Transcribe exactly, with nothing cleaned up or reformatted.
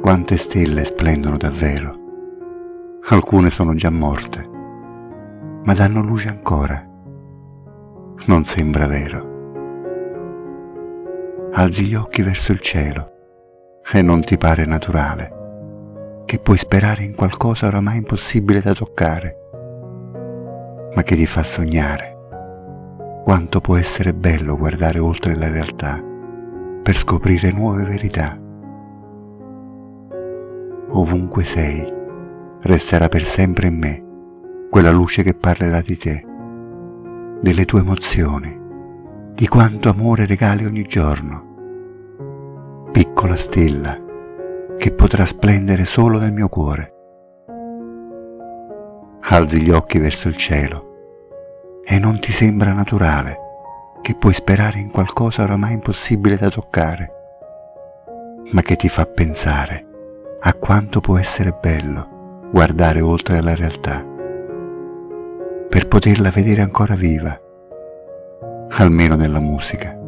quante stelle splendono davvero. Alcune sono già morte, ma danno luce ancora. Non sembra vero. Alzi gli occhi verso il cielo e non ti pare naturale che puoi sperare in qualcosa oramai impossibile da toccare, ma che ti fa sognare quanto può essere bello guardare oltre la realtà per scoprire nuove verità. Ovunque sei, resterà per sempre in me quella luce che parlerà di te, delle tue emozioni, di quanto amore regali ogni giorno. Piccola stella che potrà splendere solo nel mio cuore. Alzi gli occhi verso il cielo e non ti sembra naturale che puoi sperare in qualcosa oramai impossibile da toccare, ma che ti fa pensare a quanto può essere bello guardare oltre la realtà per poterla vedere ancora viva, almeno nella musica.